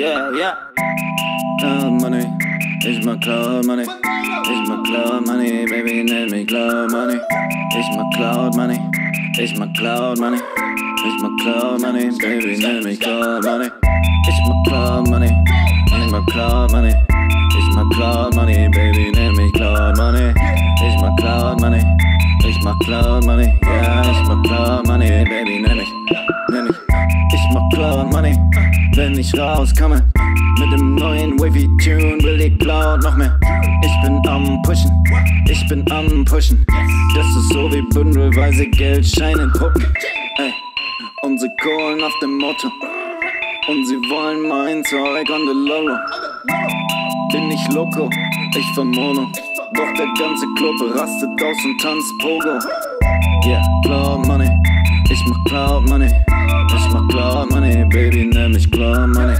Yeah, yeah. Cloud money, ich mag Cloud money. Ich mag Cloud money, baby, nenn mich Cloud money. Ich mag Cloud money, ich mag Cloud money. Ich mag Cloud money, baby, nenn mich Cloud money. Ich mag Cloud money, ich mag Cloud money. Ich mag Cloud money, baby, nenn mich Cloud money. Ich mag Cloud money, ich mag Cloud money. Ja, ich mag Cloud money, baby, nenn mich. Ich mag Cloud money, wenn ich rauskomme. Mit dem neuen Wavy Tune will die Cloud noch mehr. Ich bin am Pushen, ich bin am Pushen. Das ist so wie bündelweise Geldscheine drucken. Ey, unsere Kohlen auf dem Motto. Und sie wollen mein Zeug on the Lolo. Bin ich loco, ich fahr Mono. Doch der ganze Club rastet aus und tanzt Pogo. Yeah, Cloud money, ich mach Cloud money. Ich mach Cloud money, baby, nenn mich Cloud money.